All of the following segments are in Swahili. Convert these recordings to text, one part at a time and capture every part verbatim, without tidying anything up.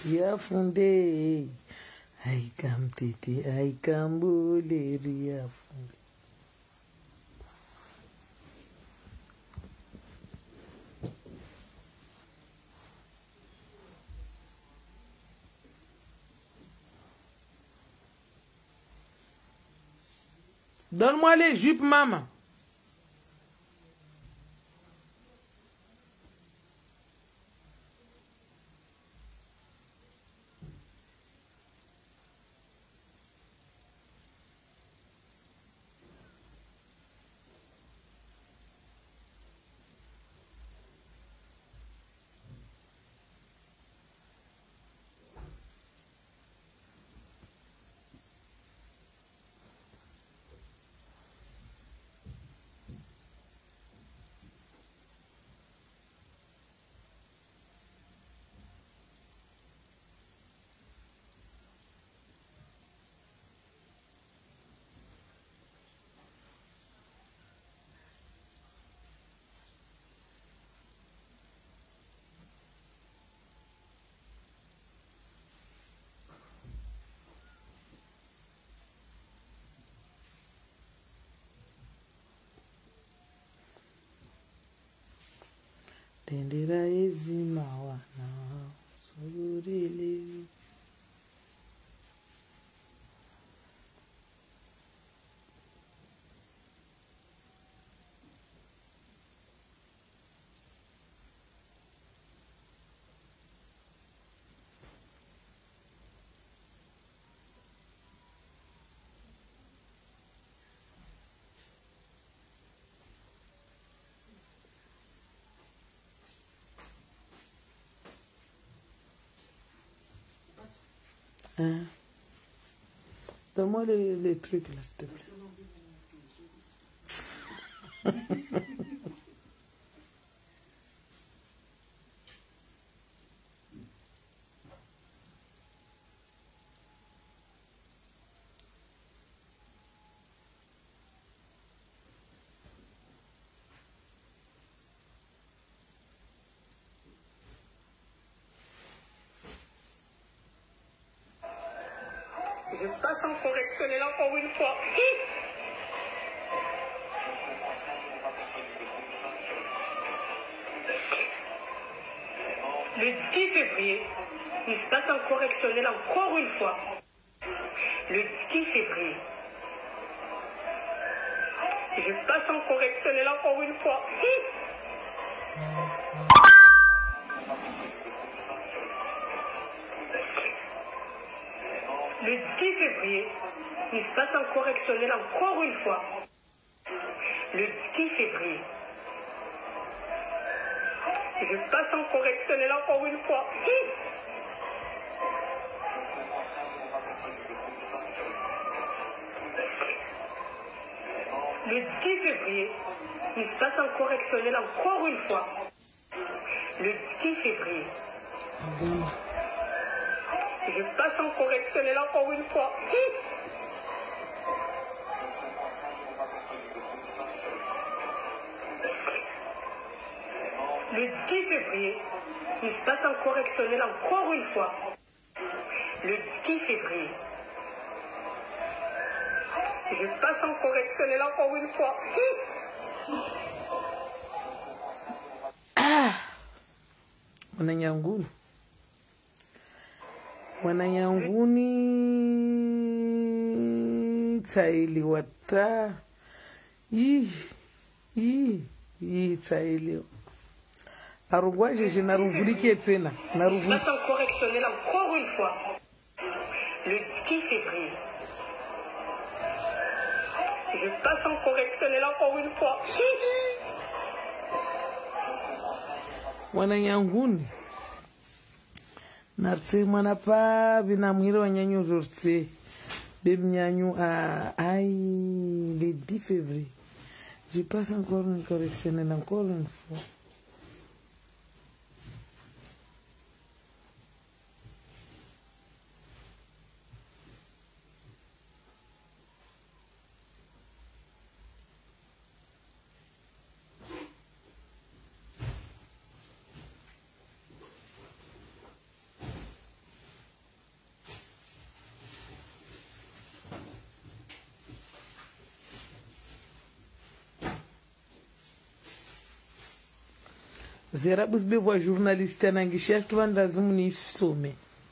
ria funde aikamtete aikambole ria funde. Donne-moi les jupes, maman. Tendera ezima wana surili. Hein? Donne-moi les, les trucs là, s'il te plaît. Je passe en correctionnel encore une fois. Le dix février, il se passe en correctionnel encore une fois. Le dix février. Je passe en correctionnel encore une fois. Le dix février, il se passe en correctionnel encore une fois. Le dix février. Je passe en correctionnel encore une fois. Le dix février, il se passe en correctionnel encore une fois. Le dix février. Je passe en correctionnel encore une fois. Le dix février, il se passe en correctionnel encore une fois. Le dix février. Je passe en correctionnel encore une fois. Ah! Wananyanguni. Wananyanguni tsaili wata. Ih, ih, ih tsaili. Arugwaje je naruvulike tena. Je passe en correctionnel encore une fois. Le dix février. Je passe en correctionnel encore une fois. Wananyanguni. Nartse mwana pa binamwiro wanyanyu rortse. Bemnyanyu à aïe le dix février. Je passe encore une correctionnelle encore une fois. zerabu zbe voix journaliste nangisha tuanda zimuni some.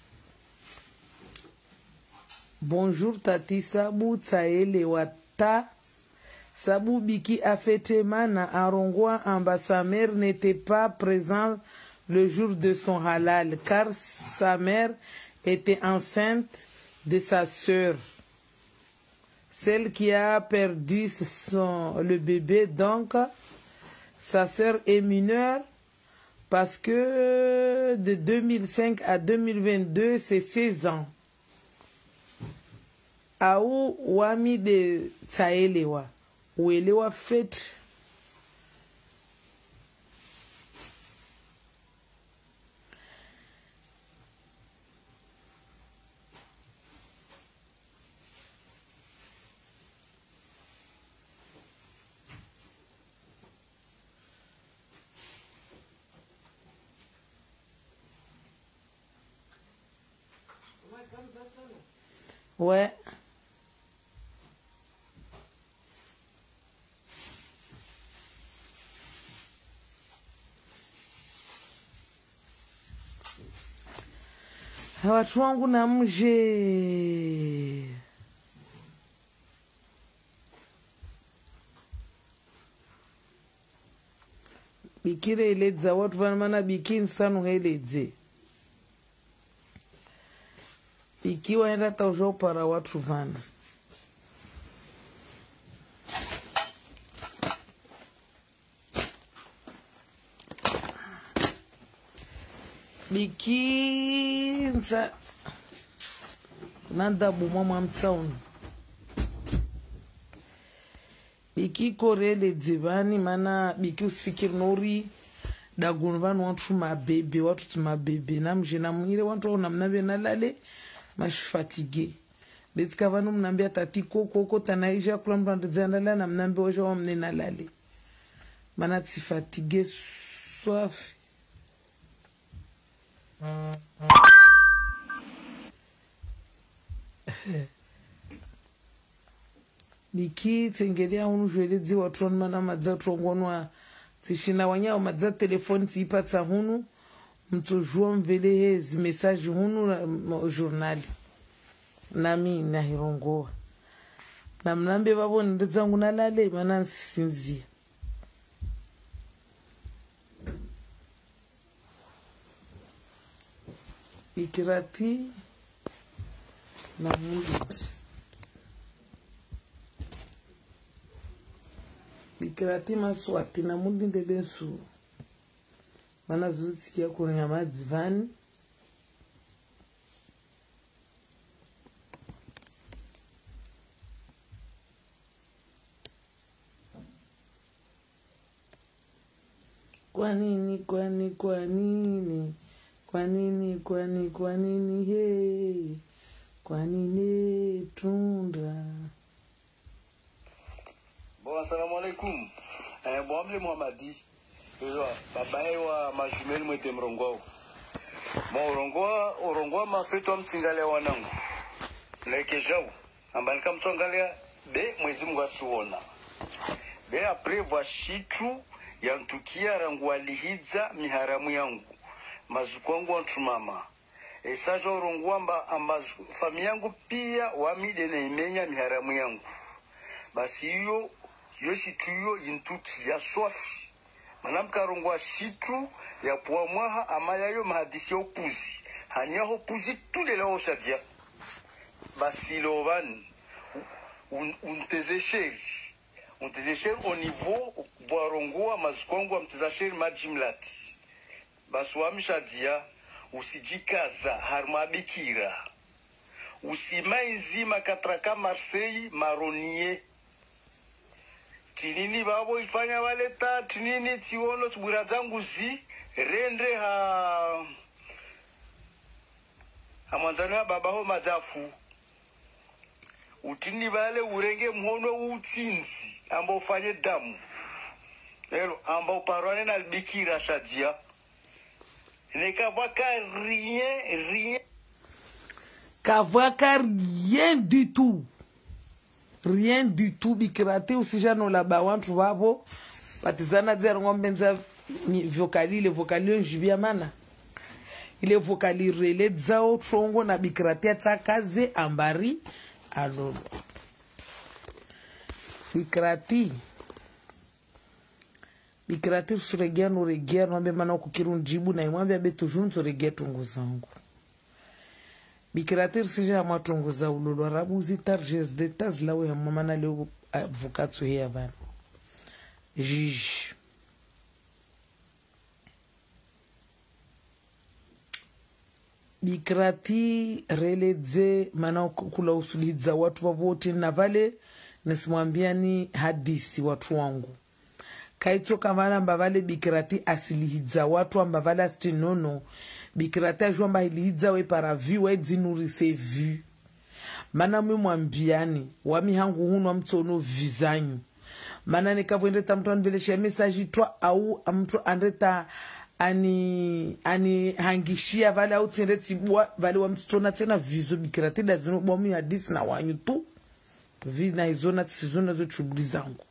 Bonjour tati sabu tsaele wata sabu biki afetema na arongwa amba sa mère n'était pas présente le jour de son halal car sa mère était enceinte de sa sœur, celle qui a perdu son, le bébé. Donc sa sœur est mineure parce que de deux mille cinq à deux mille vingt-deux c'est seize ans. Au wami de tsaelewa uelewa fait ouais. Watu wangu na mje bikire iledza watu vanamana biki nsanu heledze biki waenda tausha para watu vana biki nsa nanda bumwa mwa mtsauni biki korele dzivani mana biki usifikiri nori dagunu vanu watu mabebe watu tumabebe namje namwire watu ona mnabe nalale mashifatige betika vanu mnambia tati koko koko tanaisha kula mtu andizandala na mnambe osha wa mne nalale mana tsifatige swafi. Biki tengelea unu jwelezi watron mana madza trongonwa tishina wanya madza telefoni tipata hunu mtujua mvele hezi mesaji hunu na journali nami na hirongoa na mnambe babo ndezangu nalale mana nsinzia Bikirati na Mulid. Bikirati maswati na Mulid ndebensu. Mana zuzitikia kuringa madzivani. Kwa nini, kwa nini, kwa nini? Kwa nini, kwa nini, kwa nini, he, kwa nini, tunda. Bon, assalamu alaikum. Eh, bon, amle Muhammadi. Ewa, babae wa majumeli mwete mrongwao. Bon, orongwa, orongwa mafeto mtingale wanangu. Leke jau. Ambalika mtongalea, be mwezi mga suona. Be aprevo shitu ya ntukia rangu alihidza miharamu yangu. Mazukwangu wantu mama. Esaja orongwamba amba fami yangu pia wamide na imenya miharamu yangu. Basi hiyo yo shitu yintuki ya swafi. Manamka rongwa shitu ya puwa mwaha ama ya yo mahadisi ya upuzi. Hanya upuzi tule la oshadia. Basi lo van unteze sheri. Unteze sheri au niveau bwa rongwa mazukwangu wa mteza sheri majimlati. Basi wamishadia usijikaza harmabikira usimainzima katraka Marseille maronie tinini babo ifanya waleta tinini tiono tubura zangu zi rendre ha hamanzana babaho mazafu utini bale urenge mhono utsinzi amba ufanye damu lero amba uparwane na bikira shadia ne kavaka rien, rien. Kavaka rien du tout. Rien du tout. Bikirate usijano la bawantu wabo. Patizana zia ngombe nza vocali ile vocali njibia mana ile vocali rele zao trongo na bikratia tsakaze ambari alolo bikrati bikrati suregea no regea no ambe mana kukirunjibu na imwambia betu junzo regea tungu zangu bikrati sija matungu za ulolo rabuzi tarjes de tazlawe ya mama leo avukatsu ya bana jiji bikrati reledze mana kula usuliza watu wavote na vale nisimwambia ni hadisi watu wangu kaito kamana mbavale bikrati asilihiza watu ambavale astinono bikrati ajua mba ilihiza we para vi we dzinurise vi mana mwe mwambiani wami hangu hunu wa mtono vizanyu mana nikavwendeta mtu anvelesha mesaji twa au mtu andeta ani ani hangishia vale au tsende tibwa vale wa mtona tena vizo bikrati lazima bomu ya hadisi na wanyu tu vina izona tsizona zo chubuli zangu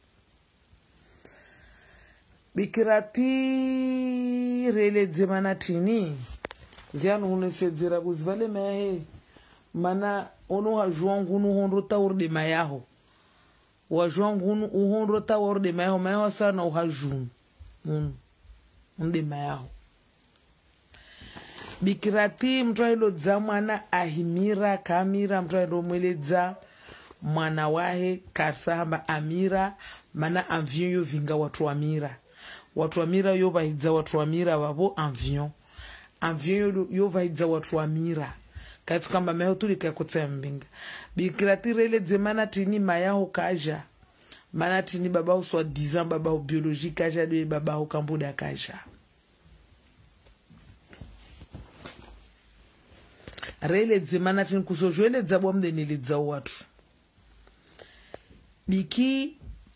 bikrati rele dzemana tini zianu unesedzera kuzivale mahe mana ono hajwangu no hondo taurde mayaho wajwangu no hondo taurde mayaho mayaho sana uhajun un unde mayaho bikrati mtwailo dza mwana ahimira kamira mtwailo mweledza mwana wahe kasamba amira mana avion yo vinga watu amira watu amira yo vaidza watu amira wavo avion avion yo vaidza watu amira kaitu kamba meho tulika kutsembinga bikrati rele dzemana tini mayaho kaja mana tini baba uswa dizan baba biologie kaja de baba ho kambuda kaja rele dzemana tini kusojwele dzabwa mdeni lidza watu biki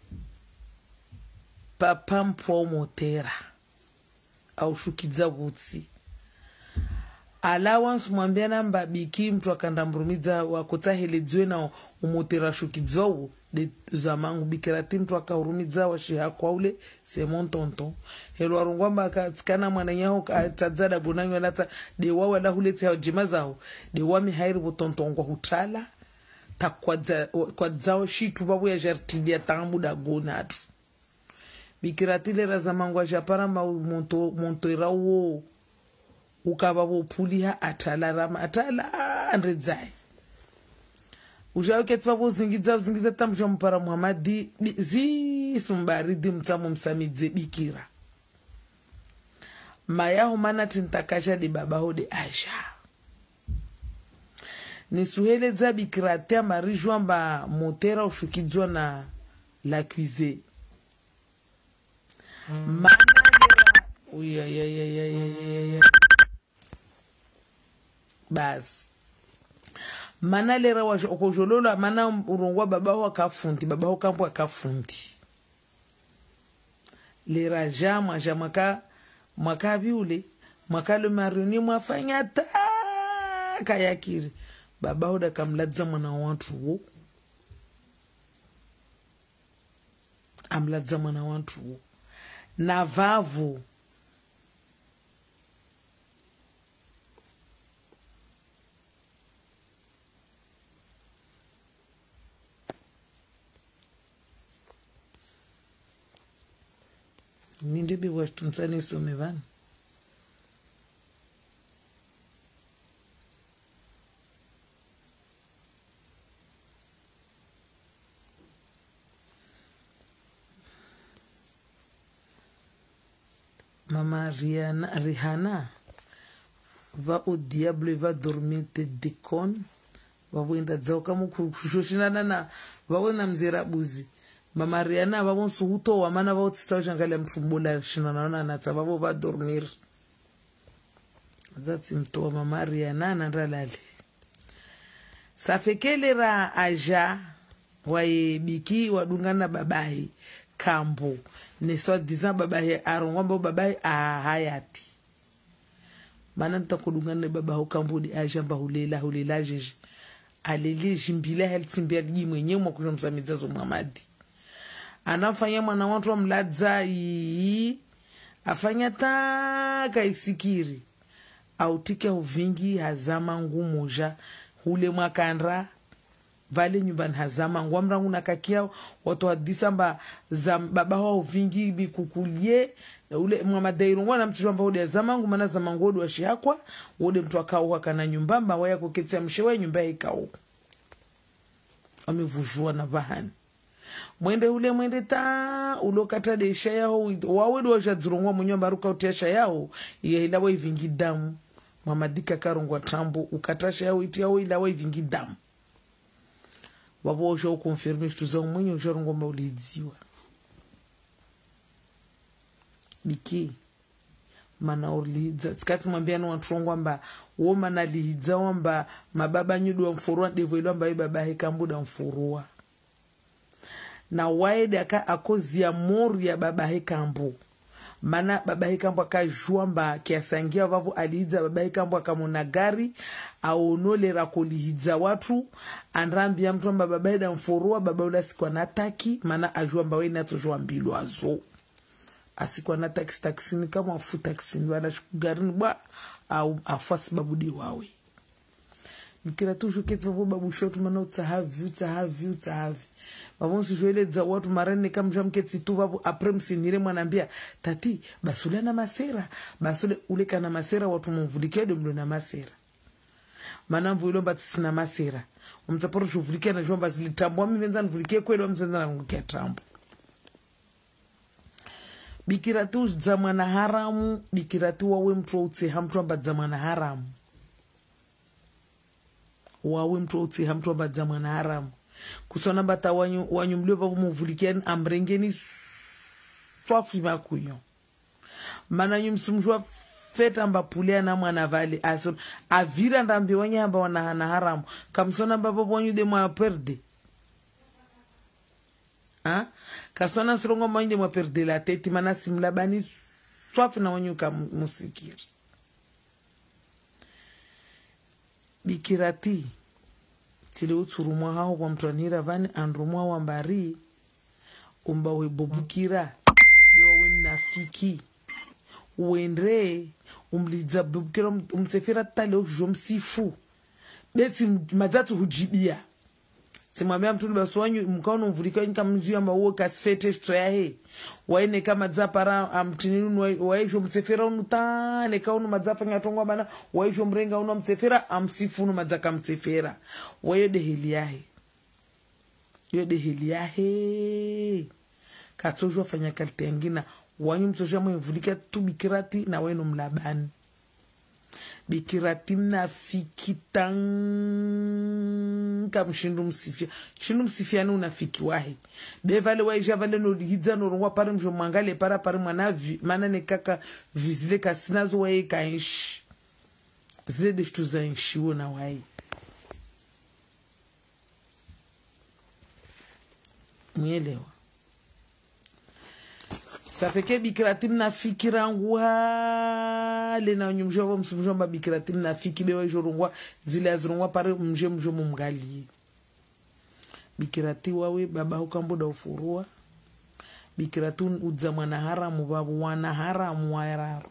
papa mpo motera au shukidza butsi allowance mwambia namba biki mtu akanda mrumiza wakutaheledziwe na umotera shukidzawo de zamangu bikrati mtu akahurumiza wa shiha kwa ule c'est mon tonton helo arungwamba akatsikana mwana nyaho atadzada bonanyo lata de wawa la huletse hajima zao de wami hairi botonton kwa hutala takwadza kwadzao shitu babu ya jartidia tamuda gonatu bikrati le razamangu ajapara ma monto montera wo ukaba bopuliha atala rama atala andredzai ujayo ketwa bozingidza zingidza tamjo mpara Muhammadi zi sumbaridi mtamo msamidze bikira mayaho mana tintakasha de baba hode aisha nisuhele za bikrati amarijwa mba motera ushukidzwa na la cuisine mana uya ya ya ya ya ya bas mana lera wa okojololo mana urongwa baba ho akafundi baba ho kampo akafundi lera jama jamaka mwakabi ule mwakalo maruni mwafanya ta kayakiri baba ho dakamladza mwana watu wo amladza mwana watu wo na vavu ninde bi washtumsani somevana Mama Rihanna, Rihanna va au diable, va dormir, te déconne. Va wenda zao kama kushoshina na va wena mzera buzi. Mama Rihanna va bon suhuto wa mana va utsta jangalia mtumbola shina naona na sababu va dormir. Zati mtoa Mama Rihanna na ralali. Safekelera aja wae biki wadungana babahi kambo ne so dizan babahi arongombo babahi a hayati mana ntakudungana babaho kambo di aja mba hulela hulela jeje alele jimbila heltsimbia gi mwenye mwa kujomsamiza zo Muhammadi anafanya mwana watu wa mladza yi afanya ta kaisikiri autike uvingi hazama ngumoja hule mwakandra vale nyumbani hazama ngwamrangu nakakia watu hadisa mba za baba wao vingi bikukulie ule mwamadairo ngwana mtu amba ode hazama ngu mana zama ngodo wa shihakwa ode mtu akao kana nyumbamba waya kuketia mshewe nyumba ikao amevujua na bahani mwende ule mwende ta ulokata desha yao wawedu wa jadzurungwa mnyomba ruka utiasha yao ya ilawa ivingi damu mwamadika karungwa tambo ukatasha yao iti yao ilawa ivingi damu wabo osha ukonfirme shtuza umwenye usharungwa maulidziwa biki mana urlidza tsikati mwambiano wanturongwa mba woma na lihidza wamba mababa nyudu wa mfurua devo ilo mba baba hekambuda mfurua na waede aka akozia mori ya baba hekambu mana baba hekambu akajua mba kiasangia wavu alihidza baba hekambu akamona gari aonolera kulihidza watu anrambia mtu mba baba heda mfurua baba ula sikuwa nataki mana ajua mba we natujua mbilu azo asikuwa na taxi taxini kama wafu taxini wana shukugarini ba au afasi babudi wawe nikira tu shuketi wafu babu shotu mana utahavi utahavi utahavi wavonsu joele za watu marani kama mketi tu wafu apre msinire mwanambia tati basule na masera basule uleka na masera watu mvulike do mlo na masera mana mvu ilomba tisina masera umtaporo shuvulike na jomba zilitambo wami venza nvulike kwele wamzenza na mvulikia tambo bikiratu zamana haramu bikiratu wawe mtu utse hamtu amba zamana haramu wawe mtu utse hamtu amba zamana haramu kusona bata wanyu wanyu mliopa kumuvulikiani amrengeni swafi makuyo mana nyumsumjua feta amba pulea na mwana vali aso avira ndambi wanya amba wana haramu kamsona baba wanyu de mwa perde ha kasona sirongo mwinde mwa perde la tete mana simlabani swafi na wanyuka musikiri bikirati tile uturumwa hao kwa mtuanira vani andrumwa wambari umba webobukira bewa we mnafiki uendre umliza bubukira umsefira tale ujo msifu beti madatu hujibia simwambia mtu baswanyu mkaona mvulika nika mjia mba uo kasfete shtoya he waine kama zapara amtininu waisho msefera unuta neka unu madzafa ngatongwa bana waisho mrenga unu msefera amsifu unu madzaka msefera wayo deheli yahe yo deheli yahe katojwa fanya kalite ngina wanyu mtosha mvulika tu bikirati na wenu mlabani bikirati mnafiki tanga mshindu msifia shindu msifia ni unafiki wahe bevale waisha vale no ligidza no rongwa pare mjo mangale para pare mwana mana ne kaka vizile kasinazo wae kainshi zile deshtu za inshiwo na wae mwelewa safeke bikirati mnafiki rangwa lena nyumjova msumjomba bikirati mnafiki bewa jorongwa zile azrongwa pare mje mjo mumgali bikirati wawe baba hukamboda ufurua bikirati udza mwana haramu babu wana haramu wairaro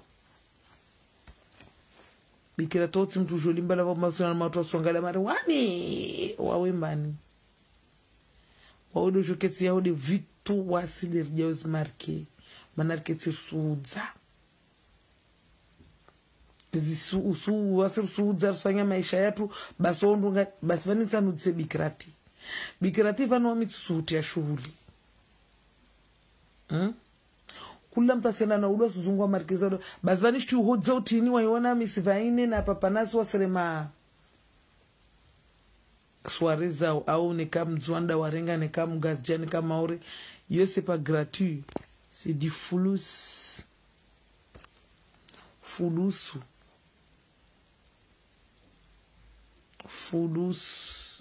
bikirati oti mtu jolimba lava masona mato songala mare wani wawe mbani wawe do joketi yahode vitu wasili rjauz marke manarketi suudza zisu usu wasir suudza sanya maisha yetu basondunga basvanitsa nutse bikirati bikirati vano mitsuti ya shughuli hmm? kula mpasena na ulo suzungwa markiza basvani shtu hodza utini waiona misivaine na papanasi wasrema swariza au nika mzwanda warenga nika mgazja nika maori yo c'est pas gratuit c'est du fulus fulusu fulus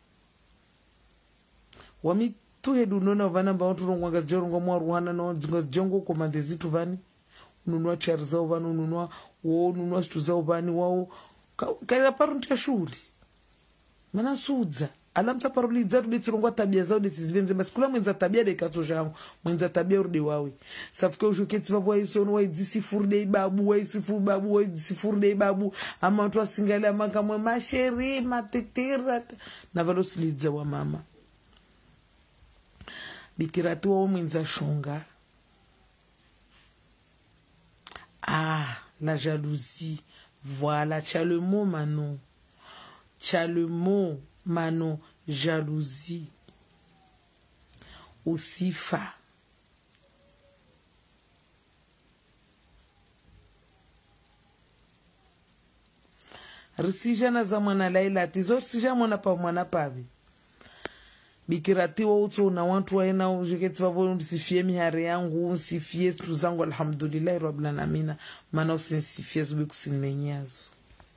wami tuhedu nona vana mba watu rongwanga zijorongo mwa ruhana no jongo komande zitu vani ununua chari zao vani ununua wao ununua situ zao vani wao kaida paru ntia shuli mana suudza alamsa paroli zatu betirongwa tabia zao de tizivenze basi kula mwenza tabia de katoshangu mwenza tabia urdi wawe safike ujoketi vavwa isono wa idisifu de babu wa isifu babu wa idisifu de babu ama watu wasingale makamwe masheri matetera na valosiliza wa mama bikiratu wa mwenza shonga. Ah, la jalousie. Voilà, tu as le mot, Manon. Tu as le mot, Manon, jalousie. Aussi fa. Risijana za mwana Laila tizo sija mwana pa mwana pavi. Bikirati wa uto na wantu wa ena ujiketi vavo unsifie mihari yangu unsifie tuzangu alhamdulillah rabbil alamin mana usinsifie zubi kusinenyazo.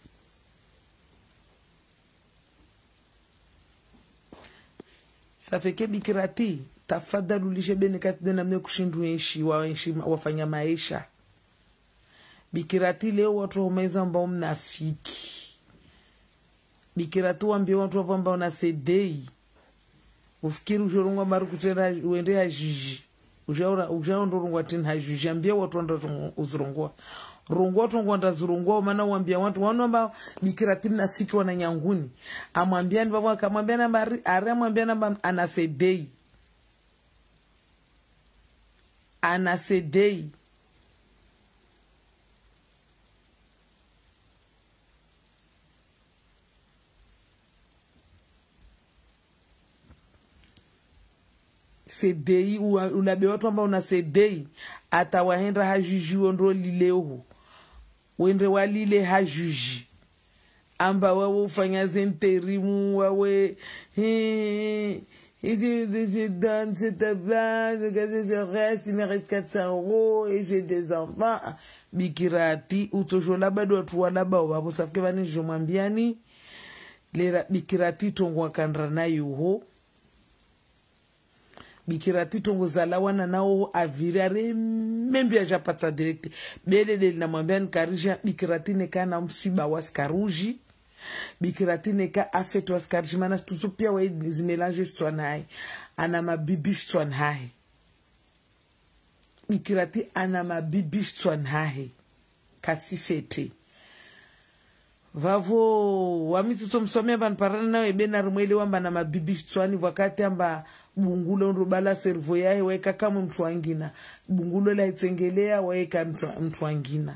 Safeke bikirati tafadhali ulishe bene kati dena mne kushindu enshi wa enshi wafanya maisha. Bikirati leo watu wameza mbao mnafiki. Bikirati wambia watu wambao na sedei. Ufikiri ujorongwa maru kutera uende hajiji. Ujaura ujaondorongwa tena hajiji. Ambia watu wanda uzurongwa. Rongwa watu wanda zurongwa maana uambia watu wanu ambao bikirati mnafiki wana nyanguni. Amwambia ni baba akamwambia namba are amwambia namba anasedei. Anasedei. Sedei ulabe watu ambao una sedei atawahenda hajuji ondro lileo wende walile hajuji amba wawe ufanya zenterimu wawe he je donne cette place que je reste il me reste quatre cents euros et j'ai des enfants bikirati utojola bado watu walaba wabo safike bani jomwambiani lera bikirati tongwa kandra na yuho bikirati tongo zalawana nao avirare membi ya japata direkti belele na mwambia nkarija bikirati neka na msiba waskaruji bikirati neka afetu waskaruji mana tuso pia wa zimelange shtuan hai ana mabibi shtuan hai bikirati ana mabibi shtuan hai kasi fete vavo wamituto msomea banparana na webena rumwele wamba na mabibi shtuani wakati amba bungulo nrubala servo yae weka kama mtu wangina bungulo la itengelea weka mtu wangina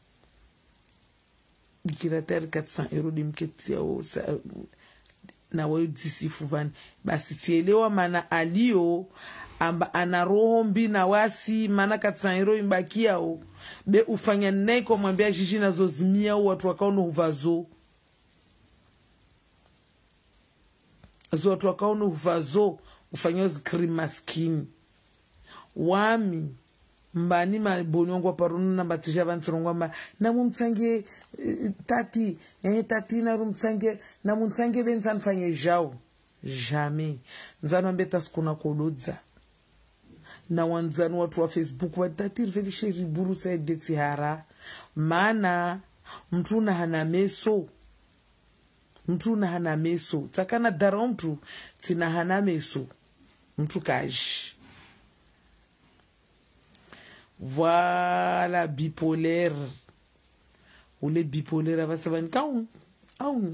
bikiratari quatre cents euros dimketi yao na wayo disifu vani basi tielewa mana alio amba anaroho mbi na wasi mana quatre cents euros imbaki yao be ufanya nae kwa mwambia jiji na zozimia watu wakaono uvazo zo watu wakaono uvazo ufanyozi krimaskini wami mbani mabonyongwa parunu na batisha banturongwa mba na mumtsange uh, tati eh tati na rumtsange na mumtsange benzan fanye jao jamais nzana mbeta skuna kododza na wanzanu watu wa Facebook wa tati rvelishe riburu sa edeti hara mana mtu na hana meso mtu na hana meso takana dara mtu tina hana meso mtu kaji. Voilà, bipolaire. Ou les bipolaires, va se venir kaun. Aun.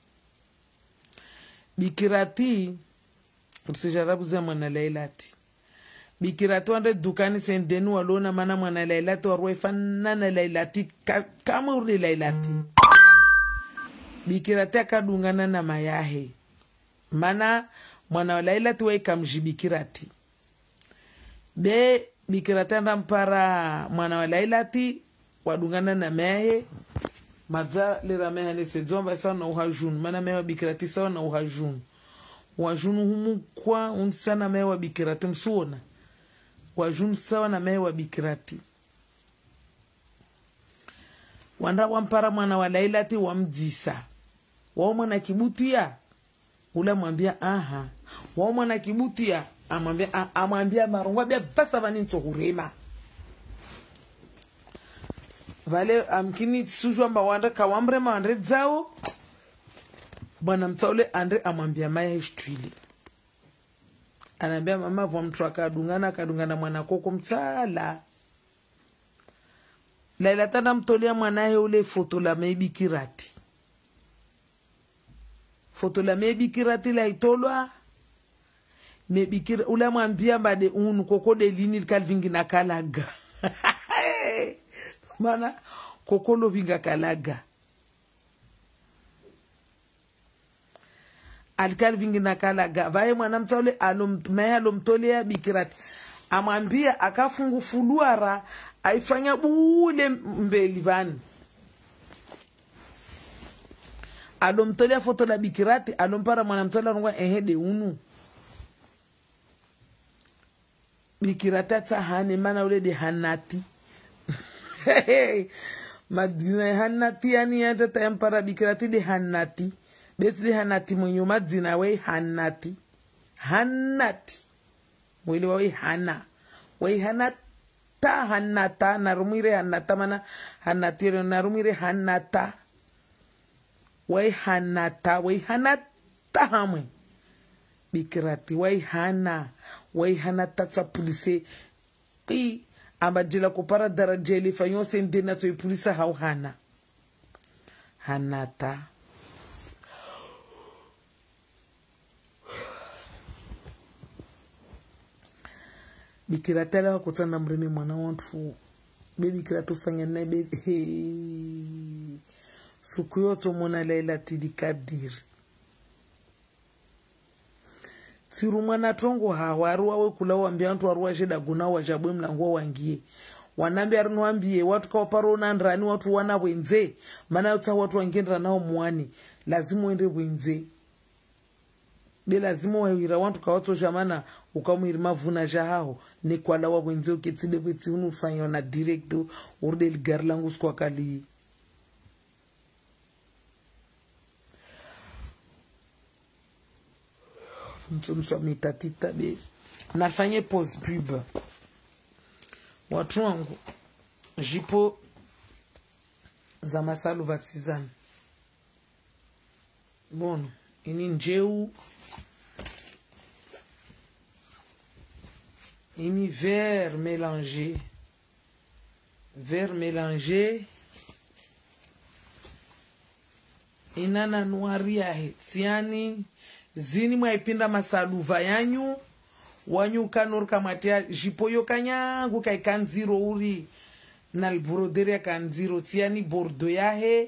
Bikirati, usijarabu za mwana Lailati. Bikirati wande dukani sendenu walona mana mwana Lailati warwe fanana Lailati kama uri Lailati. Bikirati akadungana na mayahe. Mana mwana Lailati wa ikamji bikirati. Be bikirati anda mpara mwana wa Lailati wadungana na mehe madza lera mehe ne sedzomba sawa na uhajunu mana mehe wa bikirati sawa na uhajunu wajunu humu kwa unsana mehe wa bikirati msuona wajunu sawa na mehe wa bikirati wanda wampara mwana wa Lailati wamdzisa wao mwana kibutia ula mwambia aha wao mwana kibutia amwambia amwambia marongwa bia pasa bani ntsokurema vale amkini sujwa mbawanda kawambre mandre zao bwana mtaule andre amwambia maya ishtwili anaambia mama vwa mtu akadungana akadungana mwana koko mtsala laila tana mtolea mwanae ule foto la meibikirati foto la meibikirati la itolwa mebikira ula mwambia mbade unu koko de lini kalvingi na kalaga mana koko lo vinga kalaga alikali vingi na kalaga vae mwana mtaule alomtumaya alomtolea bikirati amwambia akafungu fuluara aifanya bule mbeli bani alomtolea foto la bikirati alompara mwana mtaule anongwa ehede unu bikirati atahane mana ule de hanati madina hanati yani yata tampara bikirati de hanati beti hanati mwenye madzina we hanati hanati mwili wa we hana we hanata hanata narumire hanata mana hanati narumire hanata we hanata we hanata hamwe bikirati we hana we hanata tsa polisi i ambajila kupara darajeli fanyo sendena to polisa hau hana hanata bikiratela wakutana mreme mwana wantu bebi kiratu fanya na bebi hey. Suku yoto mwana Laila tidikadiri tiru mwana tongo hawaruwa we kula wambia wantu waruwa jeda guna wajabwe mlanguwa wangie wanambi arinu wambie watu kawaparo unandrani watu wana wenze mana yuta watu wangendra nao mwani lazimu wende wenze be lazima wawira wantu kawato jamana ukamwiri mavuna jahao ni kwa lawa wenze uketide kweti unu fanyo na directo urde ligari langu skwa kali msomswa mitatita be nafanye pause pub watu wangu jipo za masalu vatizani bono ini njeu ini vert mélangé vert mélangé inana noiri yahe tiani zini mwaipinda masaluva yanyu wanyu kanurka matia jipo yo kanyangu kai kanziro uri na albroderi ya kanziro tiani bordo yahe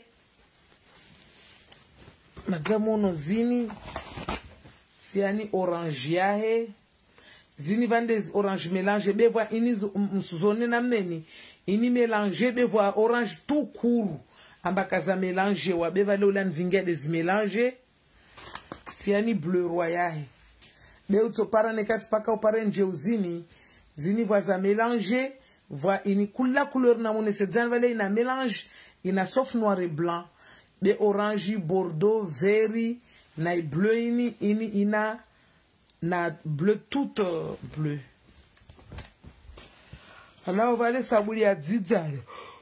madzamono zini tiani orange yahe zini vande orange mélange bevwa ini msuzone na mneni ini mélange bevwa orange tout court ambakaza mélange wa beva le ulan vinga des mélange tiani bleu royal be utopara nekati paka upare nje uzini zini vwa za mélange vwa ini kula couleur na mone sedzan vale ina mélange ina sauf noir et blanc be orange bordeaux vert na bleu ini ini ina na bleu tout uh, bleu alors vale sabuni ya dzidza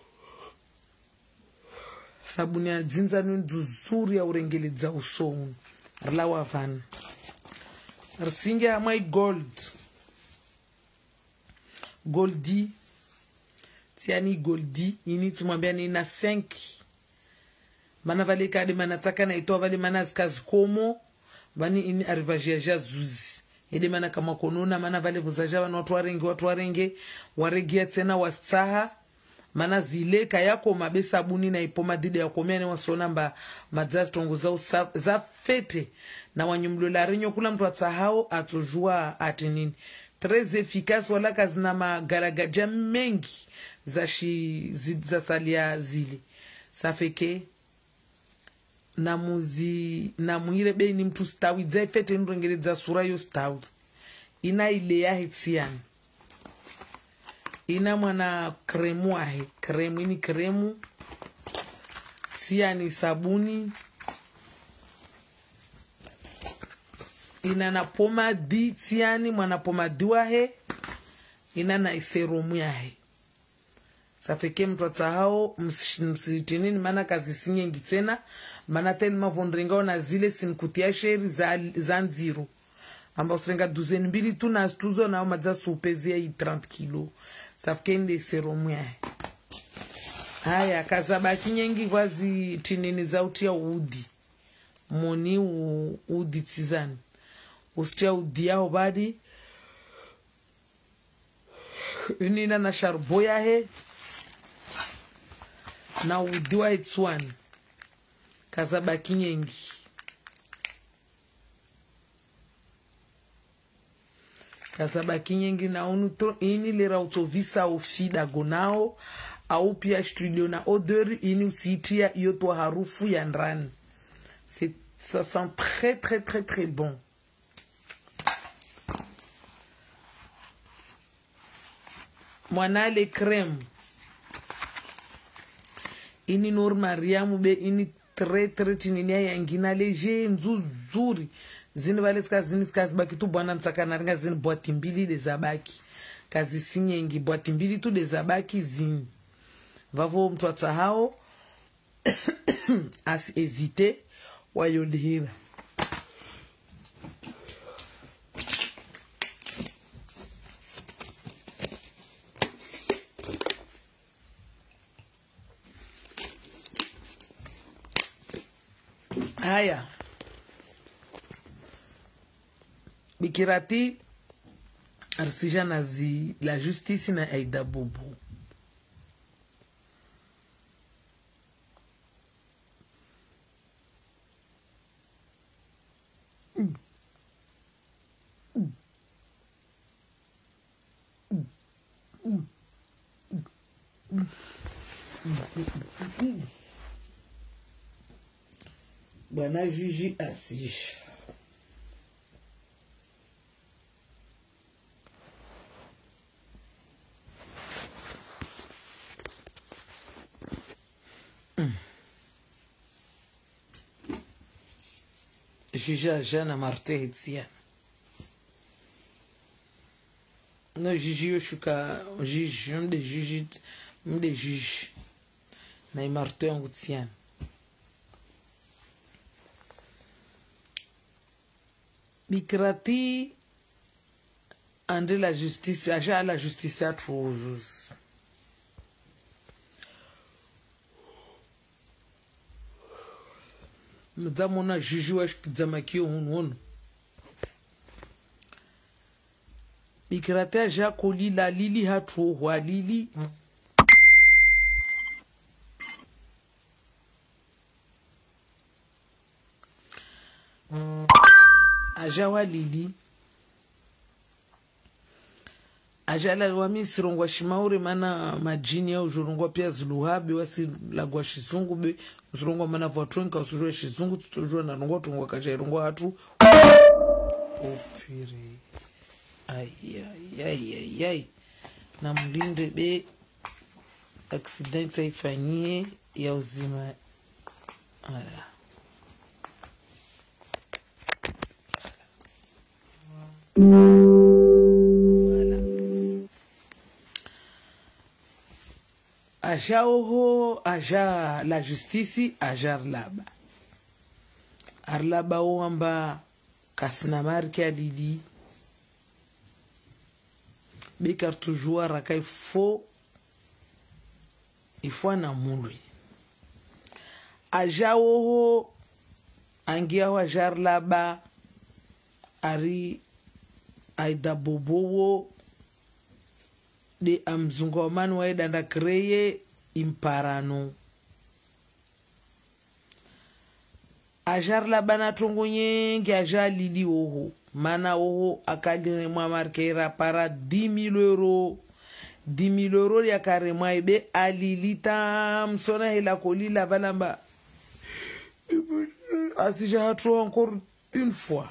sabuni ya dzinza nzuri ya urengelidza usonu rlawa van rsinge amai gold goldi tiani goldi ini tumwambia ni na cinq mana vale kade manataka na itoa vale mana zikazikomo vani ini arrivage ya zuzi ede mana kama konona mana vale vuzaja vana watu warenge watu warenge waregia tena wastaha mana zile kayako mabe sabuni na ipoma dide ya komiani wasona mba madzazi tongo zao za fete na wanyumlula rinyo kula mtu atsahao atujua atinini très efficace wala kazina magaragaja mengi za shi za salia zile safeke na muzi na muire be ni mtu stawi za fete nrengeleza sura yo stawi ina ile ya hitsiani ina mwana kremu ahe kremu ini kremu siani sabuni ina na pomadi tiani mwana pomadi wahe ina na serumu yahe safeke mtu atsahao msitinini maana kazi sinyengi tena maana tena mavondrenga na zile sinkutia sheri za za nziru amba usenga duzeni mbili tu na stuzo na madza supezia i trente kilo safeke ndi seromwe haya kazabaki nyengi kwazi tinini zauti ya udi moni u, udi tizani ustia udi yao badi unina na sharboya he na udi wa itswani kazabaki nyengi kazabaki nyengi na unu to, ini lera utovisa ufida gonao au pia studio na odeur ini usitia iyo to harufu ya ndani. C'est, ça sent très très très très bon. Mwana le crème. Ini Nur Mariamu be ini très très tininia yangina leje nzuzuri. Zini wale skazini skazibaki tu bwana msaka naringa zini boati mbili de zabaki. Kazi sinyengi boati mbili tu de zabaki zini. Vavo mtu atsahao as hésité wayodhira haya bikirati arsija nazi la justice na Aida Bobo Bwana Gigi Assis Gigi Ajana Marte Etienne no Gigi Yoshuka Gigi um de Gigi um de Gigi na Marte Etienne Bikrati ande la justice aja la justice a toujours mzamona juju ash kizamaki onu Bikrati aja koli la lili hatu wa lili ajawa lili ajala wami sirongwa shimauri mana majini ya ujurungwa pia zuluhabi wasi lagwa shizungu be uzurungwa mana vatronka usujua shizungu tutujua na rungwa tungwa kajairungwa hatu opiri ayayayayay na mlinde be accident haifanyie ya uzima ala voilà aja oho aja la justice aja arlaba arlaba oamba kasina marke adidi bekar toujours raka il faut il faut na mulwi aja oho angia wa jarlaba ari Aida Bobo de amzungo manu wa danda kreye imparano ajar la bana tungu nyingi aja lili oho mana oho akadire mwa markera para dix mille euros dix mille euros ya kare mwa ebe alilita msona hela kolila balamba asija hatu encore une fois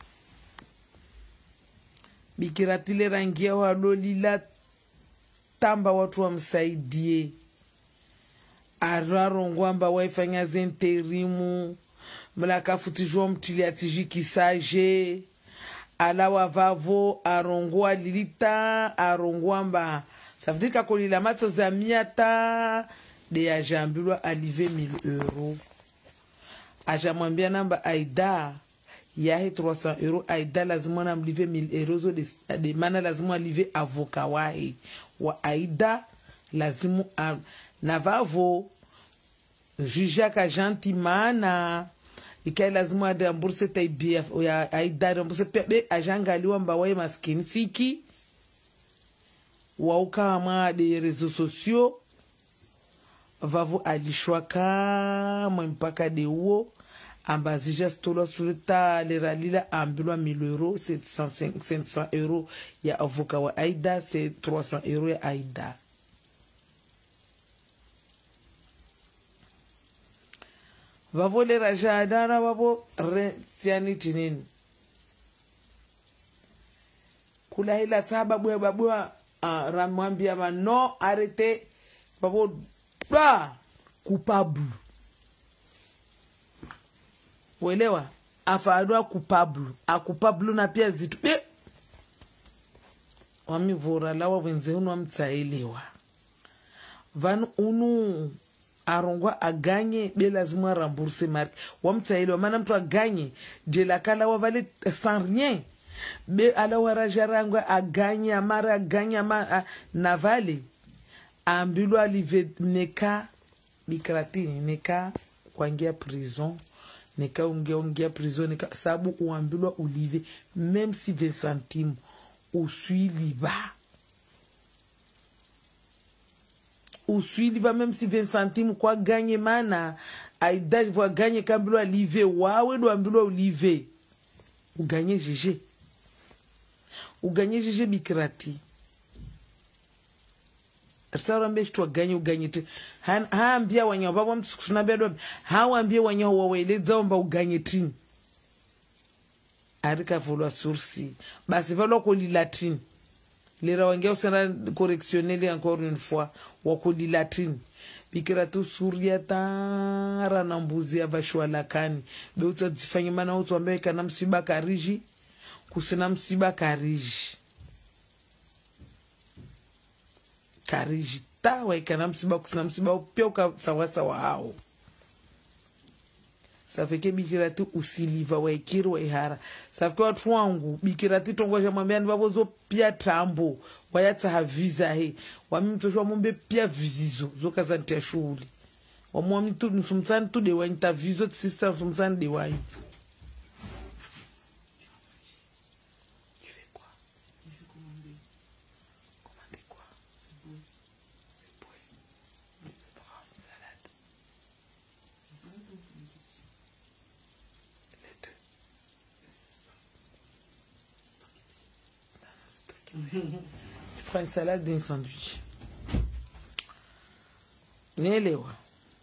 Bikiratile rangia wadolila tamba watu wamsaidie ararongwamba waifanya zenterimu mlaka futijwa mtili atijiki ala wavavo arongwa lilita arongwamba ça veut dire kakolila matso za miata de ajambilwa alive mille euros ajamwambia namba aida yahe trois cents euros aida lazima namlive mille euros de, de mana lazima alive avoka wahe wa aida lazima um, navavo juja ka janti mana ikai lazima adamburse taibia ya aida adamburse pepe ajangaliwa mbawaye maskini siki waukama de réseaux sociaux vavo alishwa kama mpaka de uo ambazija stolo sulta leralila ambilwa mille euros sept cents euros ya avoka wa aida c'est trois cents euros ya aida vavo leraja adara vavo retiani tinini kula hila taba bwe babwa uh, ramwambia ma no arrêtez vavo ba coupable uelewa afadwa coupable a coupable na pia zitu be wamivora lawa wenze unu amtsaelewa vanu unu arongwa aganye be lazima rembourser marque wamtsaelewa maana mtu aganye de la kala wa vale sans rien be ala warajarangwa aganye amara aganye ama navale ambilwa alive neka bikratini neka kwangia prison neka ungia ungia prison neka sabu uambilwa ulive même si vingt centimes usui liba usui liba même si vingt centimes kwa ganye mana aida voa ganye kambilwa live wawe do ambilwa ulive uganye jeje uganye jeje bikrati Sasa mbe shtu ganye uganye te haambia wanya baba mtsukusuna bedo haambia wanya waweleza omba uganye tin arika volwa sourci basi valo ko li latin lera wange usana correctionnel encore une fois wa ko li latin bikira tu suria tara na mbuzi ya bashwa lakani be utadzifanya mana utwambe kana msiba kariji kusina msiba kariji karijita waikana msiba kusina msiba pia ukasawasawa hao safeke bikirati usiliva waikiri waihara safeke watu wangu bikirati tongoja mwambiani wabozo pia tambo wayata haviza he wamimtoshwa mwambe pia vizizo zoka za ntia shughuli wamwami tu nusumtsani tu dewanyi ta vizo tsista nusumtsani dewanyi Tu prends une salade et un sandwich. Nielewa.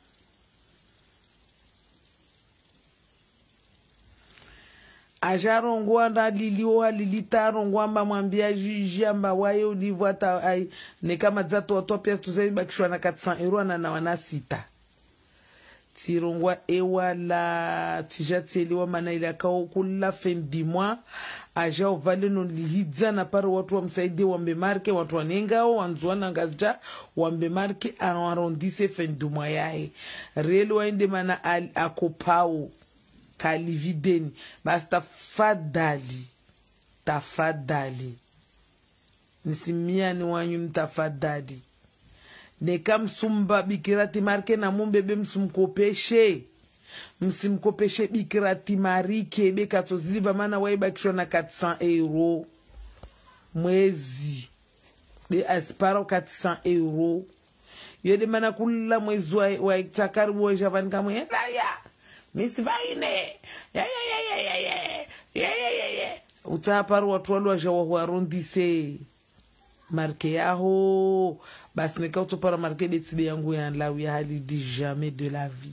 Ajarongwa na liliwa lilitarongwa mba mwambia juji amba waye ulivwa ta ai ne kama zato otopia tuzebi bakishwa na quatre cents euros na na wana sita. Tirongwa ewa la tijateliwa mana ila kao kula fin du mois aja ovale no lihidza na pare watu wa msaidi wambe marke watu wanengao wanzuana ngazja wambe marke arondise fin du mois yae relu wainde mana akopao kalivideni basta fadali tafadali nisimia ni wanyu mtafadali neka msumba bikirati marke na mumbebe msumkopeshe msimkopeshe bikirati marike beka toziliva mana waibakishwa na quatre cents euros mwezi be asparo quatre cents euros yode mana kula mwezi wa, wa takaribu wa javani kamwe ya ya misi vaine ya ya ya ya ya ya ya ya ya ya utaparu watu walu wajawa warondise marke yaho basi nika utopara marke betide yangu ya nlawi ya hali di jamais de la vie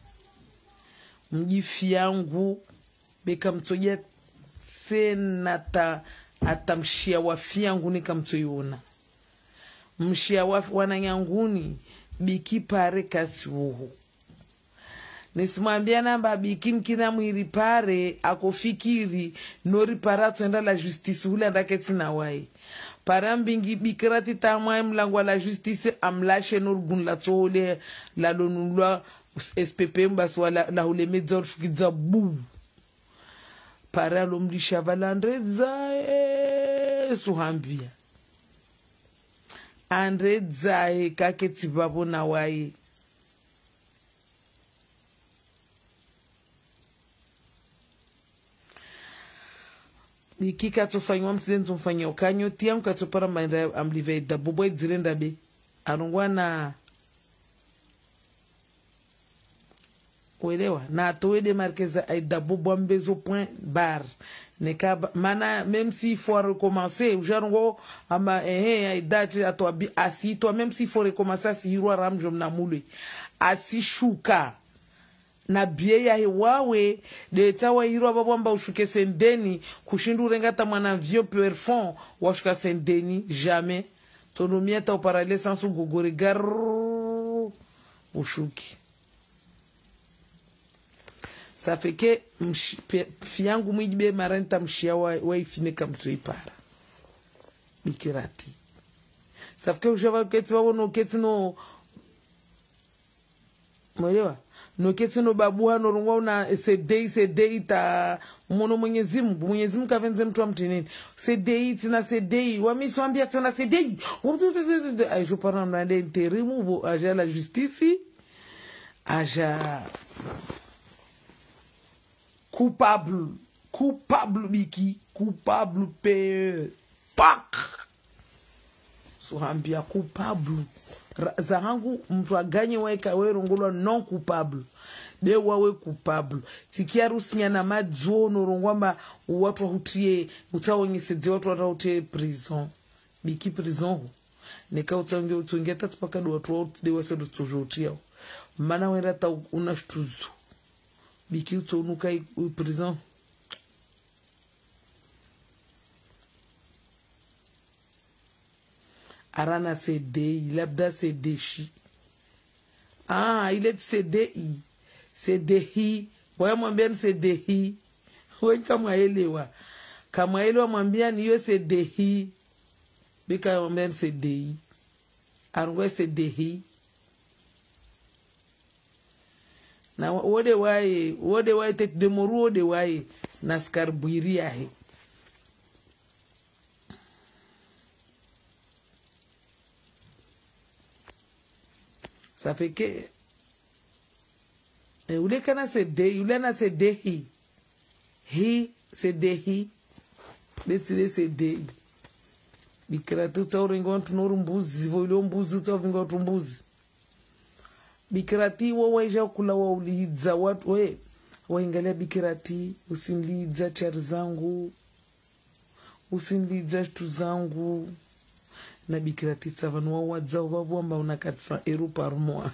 mjifi yangu beka mtoja sena ta atamshia wafi yangu nika mtoyona mshia wafi wananyanguni biki pare kasi uhu nisimwambia namba biki mkina mwiri pare akofikiri nori para tuenda la justice hula ndake tina wai parambingi bikirati tamwa mlango la justice amlashe nurgun la tole la lonulwa S P P mbas wala la hule medzor shukiza bu para lomlisha valandreza e suhambia andreza e kaketi babo na wae iki katofanywa msilenzo mfanya ukanyo tia mkatopara maenda amlive da bobo dzirenda be arungwa na uelewa na toede marquesa ay da bobo mbezo point bar ne ka mana même si faut recommencer jarungo ama eh ay date atwa bi asi toi même si faut recommencer si hiro ramjom na mule asi shuka na bie ya hewawe de tawa hiro babamba ushuke sendeni kushindu rengata mwana vieux perfond washuka sendeni jamais tonomia ta parallèle sans gogore gar ushuki ça fait que fiangu mwijibe maranta mshia wa waifine kamtoi para bikirati ça fait que ujava keti wao no keti no mwelewa no keti no babuha no rungwa una sedei sedei ta mono Mwenyezi Mungu Mwenyezi Mungu kavenze mtu amtinini sedei tina sedei wamiswambia tena sedei ai je parle dans l'intérim vo aja la justice aja coupable coupable biki coupable pe pak suhambia coupable zahangu mtu aganye waika werongolwa non coupable de wawe coupable tikiarusinya na madzono rongwamba watu hutie utaonyeseze watu wataute prison biki prison nika utange utunge tatpaka do watu wote de wasedo tujotia mana wera ta unashtuzu biki utonuka u prison arana C D I labda C D shi ah ile C D I C D I wewe mwambia ni C D I wewe kama elewa kama elewa mwambia ni hiyo C D I bika mwambia ni C D I arwe C D I na wode wae wode wae tek demoru wode wae naskar buiria he ça fait que e ule kana se de ule na se de hi hi se de hi betile se de bikira tutauringo tunuru mbuzi voilo mbuzi utavingo tumbuzi bikirati wo waija kula wa uliza watu we waingalia bikirati usinliza char zangu usinliza tu zangu na bikirati tsavanu wa wadza wavu amba unakatsa euro par mois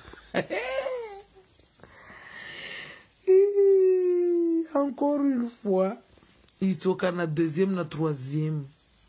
encore une fois itoka na deuxième na troisième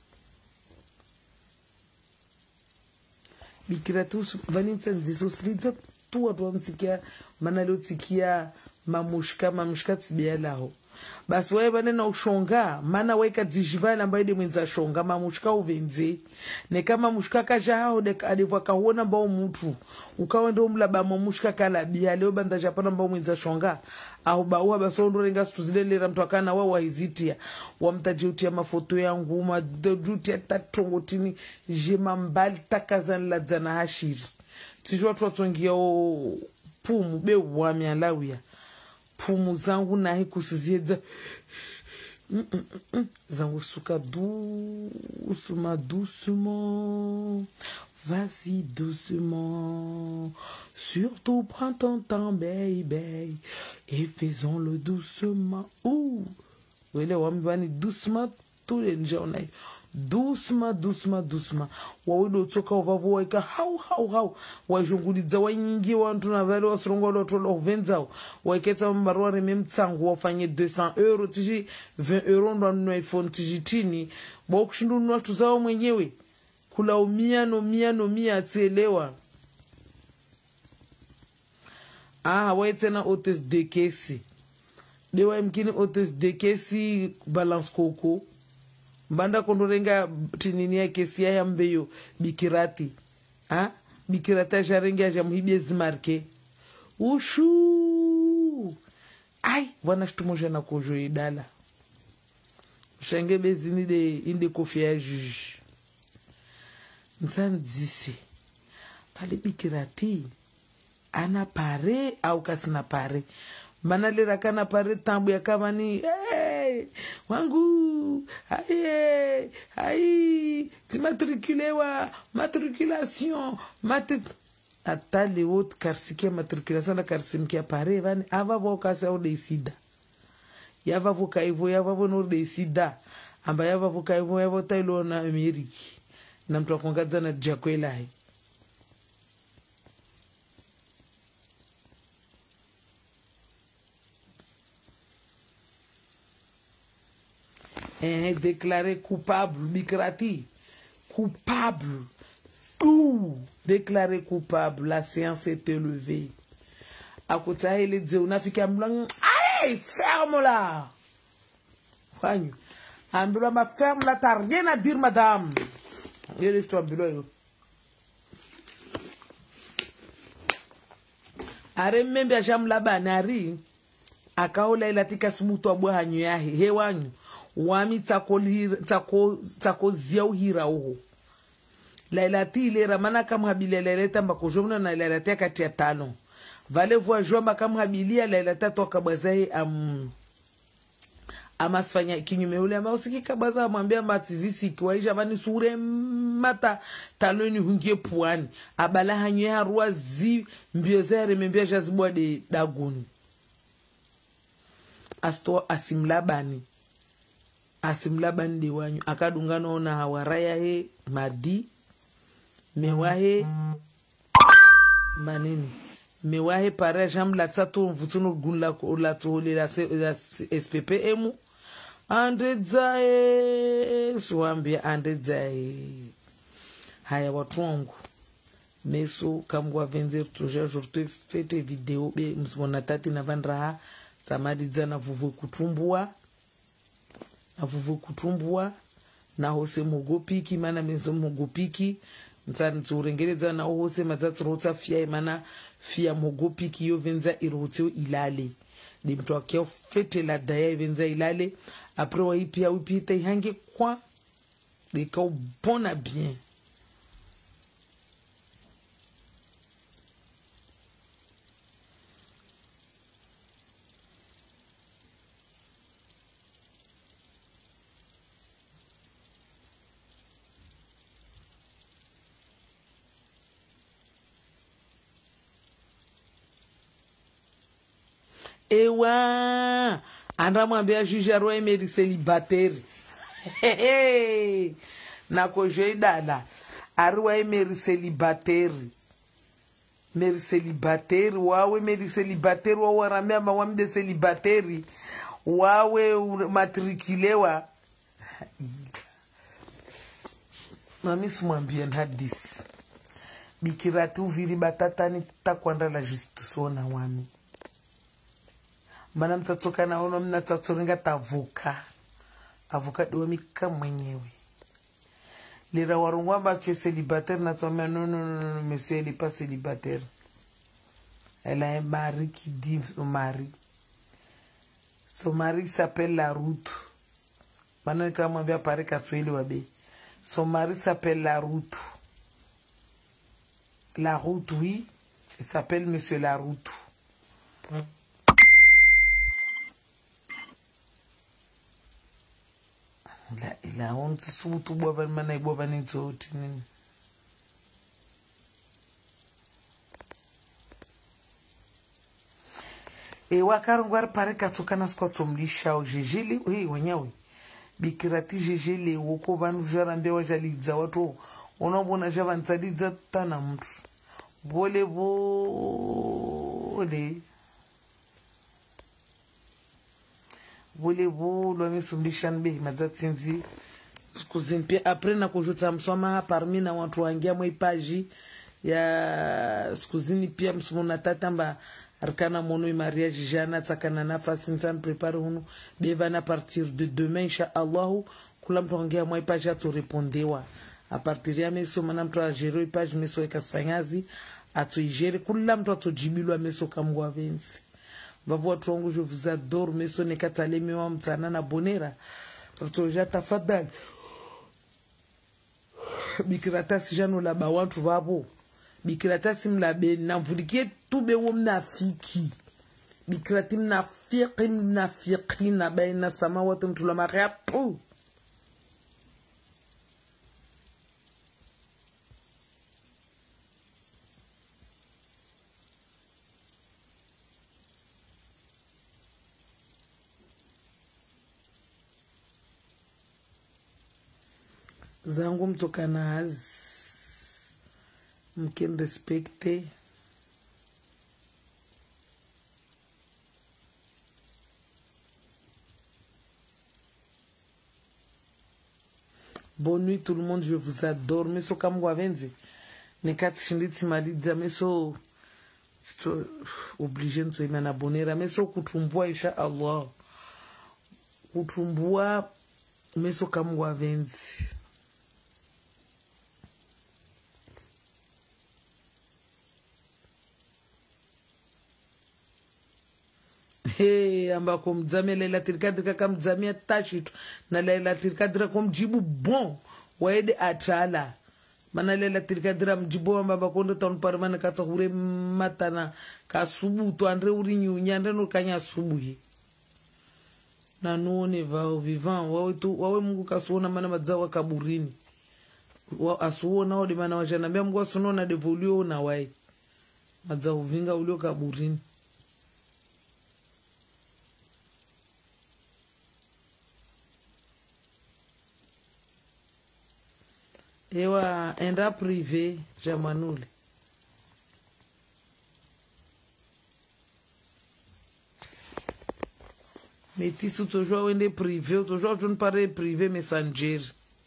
bikirati vanitsa nziso sliza tu watu wamsikia mana leo tikia mamushka mamushka tibia lao basi wewe bane na ushonga mana weka dijivala ambaye de mwenza shonga mamushka uvenze ne kama mushka kaja hao de adivwa kaona mbao mtu ukawa ndo mlaba mamushka kala bia leo banda japana mbao mwenza shonga au baua baso ndo renga stuzilele mtu akana wao wahizitia wamtajiutia mafoto yangu madutia tatongotini jema mbali takazan la zana hashiri tijua tuwatongia o pumu be wami alawia pumu zangu nahi kusizieza mm -mm -mm. zangu suka doucement doucement vas-y doucement surtout prends ton temps baby et faisons-le doucement ouh wele wami bani doucement tous les jours doucement doucement doucement wawido toka uvavu waika hau hau hau wajunguliza wanyingi wantu na vale wasrongo loto lo venzao waiketa mbarua rememtsangu wafanye deux cents euro tiji vingt euro ndo no iPhone tiji tini ba kushindu nwa tuzao mwenyewe kula umia no mia no mia tselewa ah waitena otes de kesi dewa mkini otes de kesi balance coco mbanda kondorenga tinini ya kesi ya mbeyo bikirati ha bikirati ajarenga aja muhibie zimarke ushu ai wana shtumoja na kojo idala shange bezini de inde kofia juge nsanzisi pale bikirati ana pare au kasina pare mana lera kana pare tambu ya kama ni hey, wangu hai hai timatrikulewa matriculation mat ata le autres karsikia matriculation na karsimkia pare vani ava vokasa ode sida yava voka hivyo yava vono de sida amba yava voka hivyo yava tailo na Ameriki na mtu akongaza na jakwela hai est déclaré coupable, Bikrati, coupable, tout déclaré coupable. La séance est élevée. À côté, il dit, on a fait un blanc, allez, ferme-la. Fanny, un blanc, ma ferme-la, t'as rien à dire, madame. Il est toi, blanc. Aremembe ajam laba nari akaola ilatika sumutu abwa hanyu yahe hewanyu wami tako ziau hira uho lailati ilera mana kama habilia lailata mbakojomna na lailati kati ya tano vale vwa jomba kama habilia lailata toka bazae am amasfanya kinyume ule ama usikika baza amwambia matizisi kiwaisha bani sure mata taloni hungie puani abala hanyu ya ruwa zi mbio zere mbio jazibwa de daguni asto asimlabani asimlabani de wanyu akadungana ona hawaraya he madi mewahe manini mewahe pare jam la tsato mvutuno gunla ko la to le la S P P M ande zae swambia ande zae haya watu wangu meso kamgwa venzer toujours jour fete video be msibona tati na vandra samadiza na vuvu kutumbua na vuvu kutumbua na hose mugopiki mana meso mugopiki nsani tsurengereza na hose mazatsrotsa fia mana fia mugopiki yo venza irotio ilale ni mtu akio fete la daya venza ilale après wa ipia upita ihange kwa de ka bona bien ewa andamwambia juge arwa Emery célibataire na koje dala arwa Emery célibataire Emery célibataire wawe Emery célibataire wawe ramia mawamde célibataire wawe matriculewa mami simwambia hadisi bikirati uviri batatani takwanda la justice na wami mana mtatoka na ono mnatatorenga tavuka avuka domi kama mwenyewe lira warungwa ba tu es célibataire na toi non non non monsieur il est pas célibataire elle a un mari qui dit son mari son mari s'appelle la route mana kama mbia pare katweli wabe son mari s'appelle la route la route oui il s'appelle monsieur la route hein? La ila onti sutu bwa mana ibwa bani zoti nini e wakarungwar pare katokana skoto mlisha o jejili oui wenyewe bikirati jejili woko banu jarande wajaliza watu onabona javantaliza tana mtu bole bole voulez-vous l'homme sumbishan be mazatsinzi skuzimpia après na kujuta msoma parmi na watu wangia mwe page ya skuzini pia msumona tatamba arkana mono mariage jana tsakana nafasi nsan prepare hunu beva na partir de demain insha Allah kula mtu ongea mwa page aturepondewa a partir ya meso mana mtu ajero page meso ekasanyazi atuigere kula mtu atujibilwa meso kamgwa vensi vavo watu wangu je vous adore meso nekatale mewa mtana na bonera ratoja tafadhali bikiratasi jano la bawantu vavo bikiratasi mlabe na mvulikie tube wo mnafiki bikirati mnafiki mnafiki na baina samawati mtula mariapu zangu mtokana az mkin respecte bonne nuit tout le monde, je vous adore meso kamgwa venzi nekati shinditi malidza meso sto obligé nso imana bonera meso kutumbua insha Allah kutumbua meso kamgwa venzi Hey, ambako mzamia Lailatul Qadr kama mzamia tashitu na Lailatul Qadr kwa mjibu bon waede atala mana Lailatul Qadr mjibu amba kondo ton parmana kata hure matana kasubu to andre uri nyunya no kanya subuhi na none vao vivant wawe tu wawe Mungu kasuona mana madzawa kaburini wa asuona odi mana wajanambia Mungu asunona devolio na wai madzawa vinga ulio kaburini. Ewa enda privé jamanuli metisu toujours wende privé toujours je ne parle privé messenger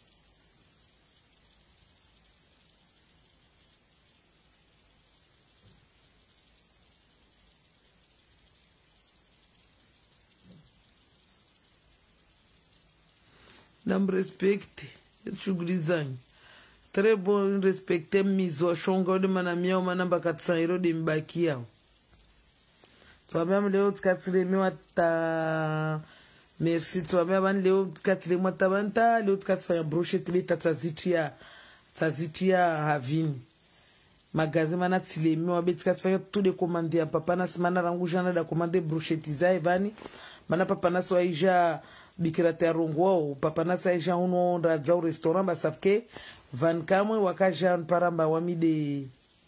nam respecte shughuli zangu. Très bon respecter mizo shonga de manamia mana bakatsa iro de mbakia. Toi même leo tkatile mi wata merci toi même leo tkatile mata banta leo tkatfa brochette le tatazitia tazitia havini. Magasin mana tile mi wabe tkatfa tout de commander ya papa na simana rangu jana da commander brochette za evani mana papa na so aija bikirate rongo papa na sa aija uno ndza au restaurant ba safke van kamwe wakaja paramba wamide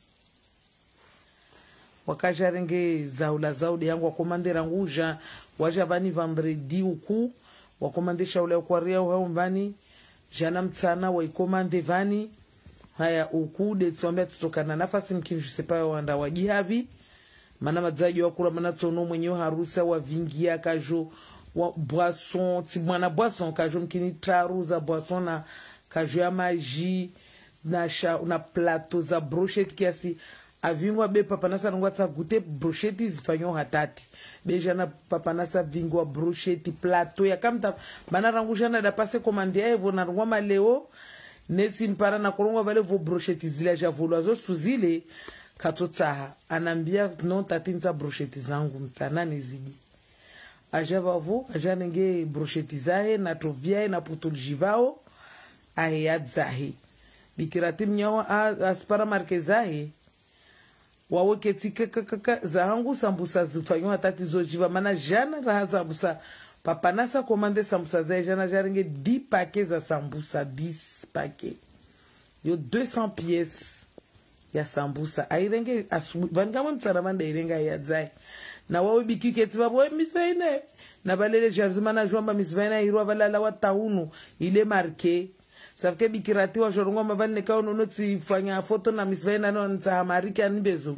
wakaja renge zaula zaudi yangu wakomande ranguja waja vani vendredi uku wakomande shaula kwa ria au vani jana mtsana waikomande vani haya uku de tsombe tutokana nafasi mkinju sepa wanda wajihavi mana madzaji wakura mana tono mwenyewe harusa wa vingia kajo wa boisson ti mwana boisson kajo mkini taru za boisson na kajo ya maji na sha una plateau za brochette kiasi avingwa be papanasa ngwa tsa gute brochette zifanyo hatati beja na papanasa vingwa brochette plateau ya kamta bana rangushana da passe commander evo na ngwa maleo neti mpara na kolongwa vale vo brochette zile ja volwa zo suzile katotsa anambia non tatinza brochette zangu mtsana nezidi ajava vo ajanenge brochette zae na tovia na putuljivao ayadzahi bikirati mnyawa aspara markezahi wawe ketika kaka zahangu sambusa zifanyo hatati zojiva mana jana raha sambusa papanasa komande sambusa zae jana jarenge dix paquets za sambusa dix paquets yo deux cents pièces ya sambusa airenge asubu vangama mtsaramanda irenga yadzai na wawe bikiketi wawe misvaine na balele jarzimana jomba misvaina irwa balala wa taunu ile marke savke bikirati wa jorongo mabani nekao nono tsifanya foto na misvaina no ntahamariki anibezo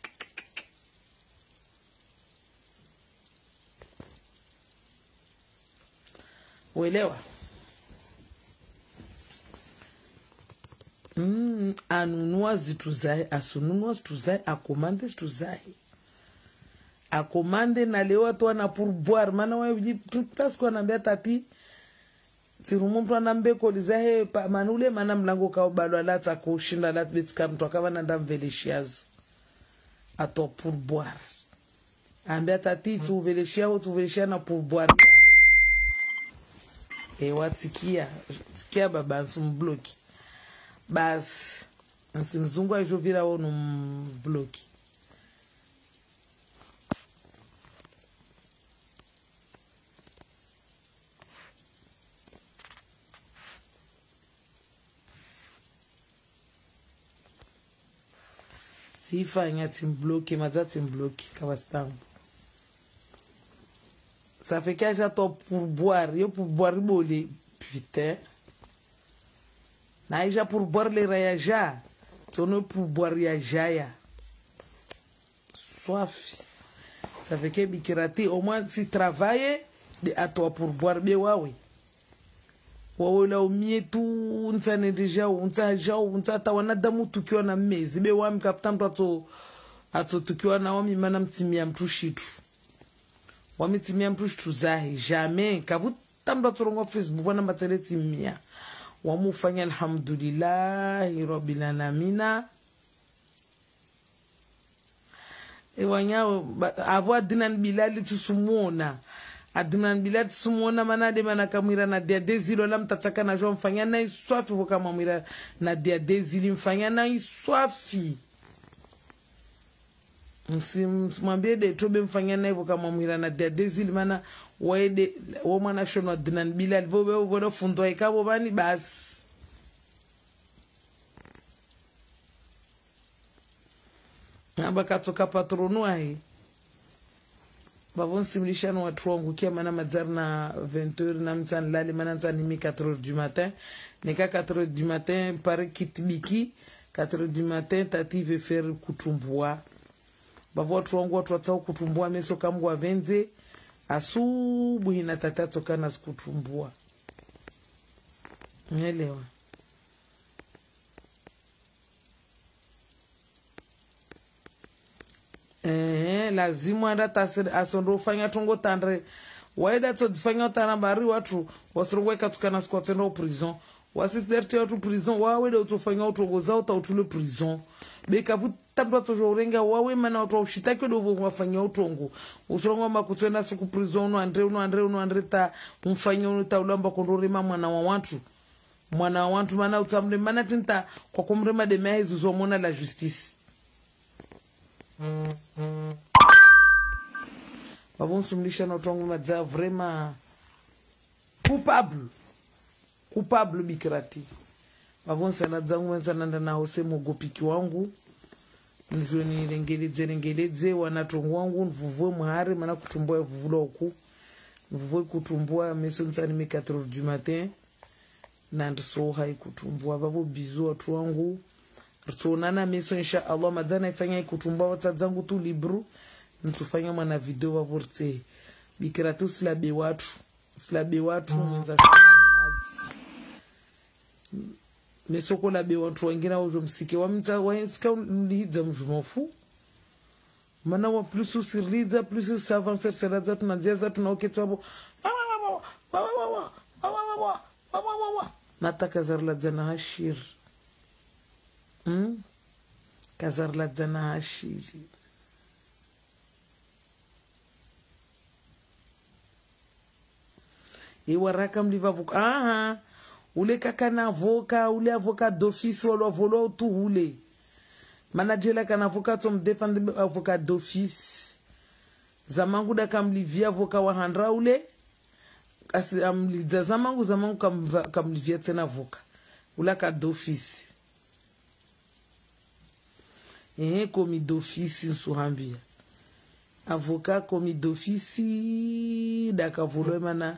uelewa. Mm, anunua zitu zae asununua zitu zae akomande zitu zae akomande na leo watu wana pourboire mana wewe plus kwa nambia tati tirumu mtu anambeko lizahe manule mana mlango kao balo alata kushinda alata betika mtu akawa nanda mveleshiazo ato pourboire ambia tati tu veleshia ho tu veleshia na pourboire yaho e watikia tikia baba nsumbloki basi nsimzungu ajovira wo numbloki sifanya timbloki maza timbloki kawastambo ça fait que j'attends pour boire yo pour boire boli putain na já pour boire les rayaja tono pour boire ya jaya soif ça fait que bikirati au moins si travailler de à toi pour boire be wawe wawe la umie tu unsa ne deja unsa ja unsa tawana damu tukiwa na mezi be wami kafuta mtu ato ato tukiwa na wami mana mtimia mtu shitu wami timia mtu shitu zahi jamais kavuta mtu atorongo Facebook wana matele timia wamufanya alhamdulillah rabbil alamin e wanyao avwa dinan bilali tusumuona adinan bilali tusumuona manade manakamwira na dia dezilo la mtataka na jo mfanya na iswafi kama mwira na dia dezili mfanya na iswafi msimwambie de tobe mfanya na hivyo kama mwira na dia dezili mana waede wo mwana shono dinan bilali vobe vodo fundo ikabo bani basi aba katoka patronu ai bavon simlisha no watu wangu kia mana mazar na vingt heures na mtsan lali mana mtsan mi quatre heures du matin nika quatre heures du matin pare kitibiki quatre heures du matin tati veut faire kutumbua bavo watu wangu watu watao kutumbua meso kamgu wa venze asubuhi na tata toka na kutumbua unaelewa eh lazima anda tasiri asondo fanya tongo tandre waida to difanya tarambari watu wasirweka tukana squatendo prison wasiterte watu prison wawe de to fanya utongoza uta utule prison beka vutambwa to jorenga wawe mana watu ushitake do wafanya utongo usorongo makutenda siku prison no andre no andre no andre ta umfanya uta ulamba kondorema mwana wa watu mwana wa watu mana utamle mana tinta kwa kumrema de maizu zomona la justice. Babon sumlisha na tongo madza vraiment coupable coupable bikirati babon sana zangu sana ndana hose mogopiki wangu njoni lengeleze lengeleze wanatongo wangu mvuvwe muhari mana kutumbua vuvulo huku mvuvwe kutumbua meso nsani mi quatre heures du matin na ndso hai kutumbua babo bizu watu wangu tuonana meso insha Allah madana ifanya kutumbua wata zangu tu libru nitufanya mwana video wa vorte bikiratu slabe watu slabe watu mwenza maji mesoko la be watu wengine wao msike wa mta wansika liza mjumofu mana wa plus usiriza plus s'avancer seraza tunajaza tunaoketwa hapo nataka zarla jana hashir hmm kazarla jana hashir e waraka mlivavuka aha ule kaka na avoka ule avocat d'office wala volo tu ule manajela kana avocat tom défendre avocat d'office zamangu da kamlivia avocat wa handra ule asi amliza zamangu zamangu kam kamlivia tena avocat ule ka d'office eh komi d'office nsuhambia avocat komi d'office da ka volo mana.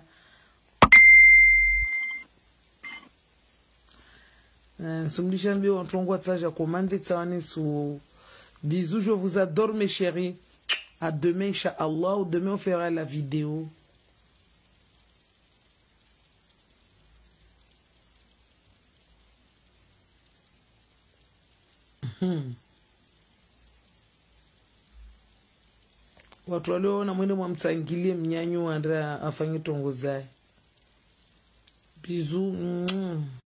Soumlishan bi on tongo tsaja commande tsani sou bisous, je vous adore mes chéris, à demain inchallah, demain on fera la vidéo. Hmm. Watu walio na mwende mwamtangilie mnyanyu andra afanye tongo zai Bisous.